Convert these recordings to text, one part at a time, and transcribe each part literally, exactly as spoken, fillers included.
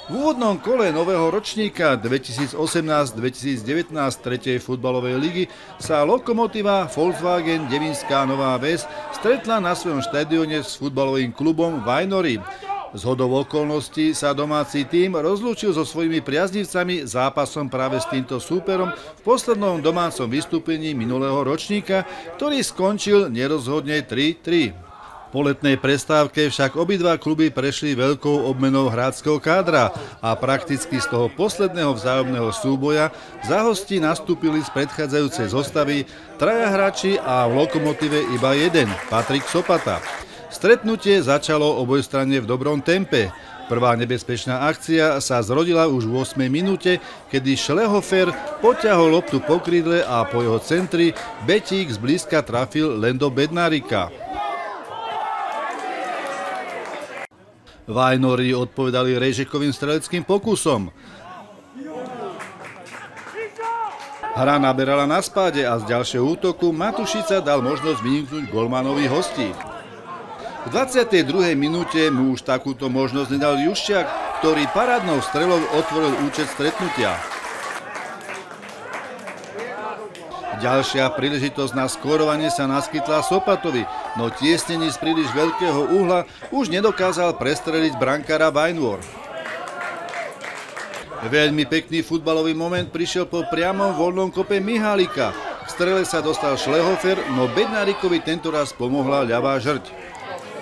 V úvodnom kole nového ročníka dvetisícosemnásť dvetisícdevätnásť tretej futbalovej ligy sa Lokomotíva Volkswagen Devinská Nová Ves stretla na svojom štadióne s futbalovým klubom Vajnory. Zhodou okolností sa domáci tím rozlúčil so svojimi priaznivcami zápasom práve s týmto súperom v poslednom domácom vystúpení minulého ročníka, ktorý skončil nerozhodne tri tri. Po letnej prestávke však obidva kluby prešli veľkou obmenou hráčskeho kádra a prakticky z toho posledného vzájomného súboja za hostí nastúpili z predchádzajúcej zostavy traja hráči a v Lokomotíve iba jeden, Patrik Sopata. Stretnutie začalo obojstranne v dobrom tempe. Prvá nebezpečná akcia sa zrodila už v ôsmej minúte, kedy Schlehofer poťahol loptu po krídle a po jeho centri Betík zblízka trafil len do Bednárika. Vajnory odpovedali Rejžekovým streleckým pokusom. Hra naberala na spáde a z ďalšieho útoku Matušica dal možnosť vyniknúť golmanovi hostí. V dvadsiatej druhej minúte mu už takúto možnosť nedal Juščák, ktorý parádnou strelou otvoril účet stretnutia. Ďalšia príležitosť na skórovanie sa naskytla Sopatovi, no tiesnení z príliš veľkého uhla už nedokázal prestreliť brankára Vajnor. Veľmi pekný futbalový moment prišiel po priamom voľnom kope Mihálika. K strele sa dostal Schlehofer, no Bednárikovi tentoraz pomohla ľavá žrť.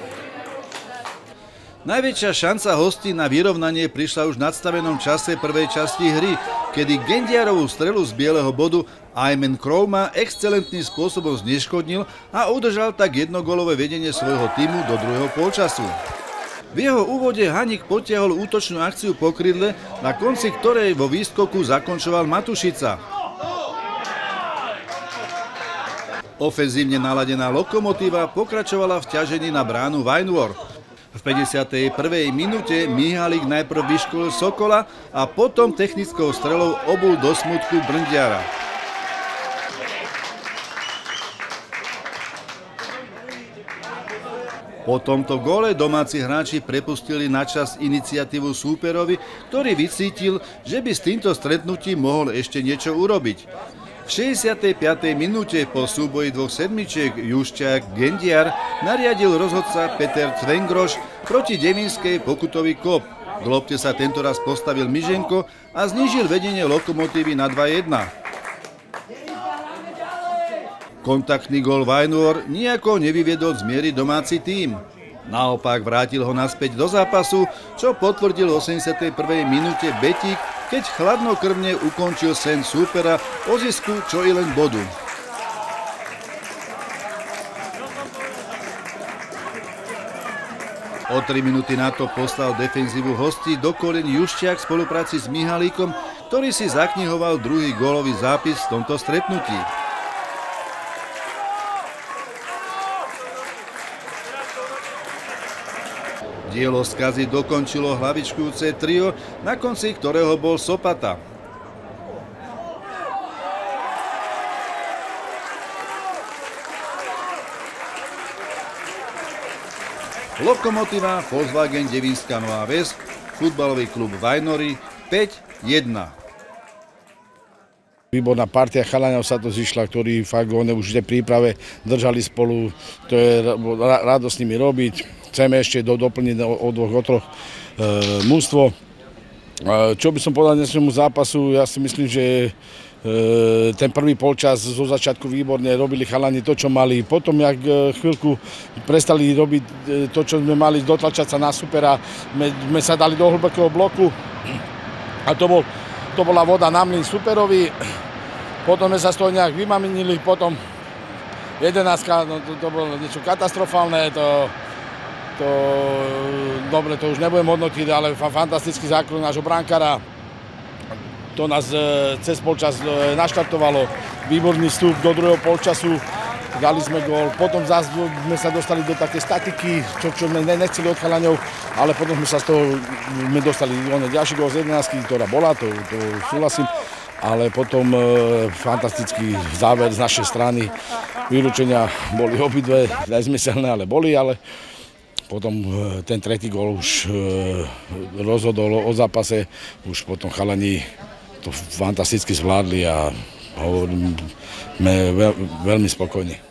Najväčšia šanca hostí na vyrovnanie prišla už v nadstavenom čase prvej časti hry, kedy Gendiarovú strelu z bieleho bodu Aymen Krouma excelentným spôsobom zneškodnil a udržal tak jednogólové vedenie svojho tímu do druhého polčasu. V jeho úvode Haník potiahol útočnú akciu po krydle, na konci ktorej vo výskoku zakončoval Matušica. Ofenzívne naladená Lokomotíva pokračovala v ťažení na bránu Vajnor. V päťdesiatej prvej minúte Mihálik najprv vyškolil Sokola a potom technickou strelou obul do smutku Brndiara. Po tomto góle domáci hráči prepustili na čas iniciatívu súperovi, ktorý vycítil, že by s týmto stretnutím mohol ešte niečo urobiť. V šesťdesiatej piatej minúte po súboji dvoch sedmičiek Juščák Gendiar nariadil rozhodca Peter Cvengroš proti Devínskej pokutový kop. K lopte sa tentoraz postavil Miženko a znížil vedenie Lokomotívy na dva jedna. Kontaktný gól Vajnor nijako nevyviedol z miery domáci tím. Naopak vrátil ho naspäť do zápasu, čo potvrdil v osemdesiatej prvej minúte Betík, keď chladnokrvne ukončil sen súpera o zisku čo i len bodu. O tri minúty na to poslal defenzívu hostí do koleň Juščiak v spolupráci s Mihálíkom, ktorý si zaknihoval druhý gólový zápis v tomto stretnutí. Dielo skazy dokončilo hlavičkujúce trio, na konci ktorého bol Sopata. Lokomotíva Volkswagen Devinská Nová Ves, futbalový klub Vajnory päť jedna. Výborná partia chalaňov sa to zišla, ktorí fakt oni už v príprave držali spolu, to je rádo s nimi robiť. Chceme ešte do, doplniť o, o dvoch, o troch e, mužstvo. E, čo by som povedal dnešnému zápasu, ja si myslím, že e, ten prvý polčas zo začiatku výborne robili chalani to, čo mali. Potom, jak e, chvíľku prestali robiť e, to, čo sme mali, dotlačať sa na supera, sme, sme sa dali do hlbokého bloku a to, bol, to bola voda na mlyn superovi. Potom sme sa z toho nejak vymaminili, potom jedenástka, no to, to bolo niečo katastrofálne, to To, dobre, to už nebudem hodnotiť, ale fantastický zákrok nášho brankára. To nás cez polčas naštartovalo. Výborný vstup do druhého polčasu. Dali sme gól. Potom zase sme sa dostali do také statiky, čo, čo sme nechceli od chalaňov, ale potom sme sa z toho sme dostali ďalší gól z jedenásky, ktorá bola, to, to súhlasím. Ale potom e, fantastický záver z našej strany. Vylúčenia boli obidve, nezmyselné, ale boli, ale potom ten tretí gól už rozhodol o zápase, už potom chalani to fantasticky zvládli a hovorím, sme veľmi spokojní.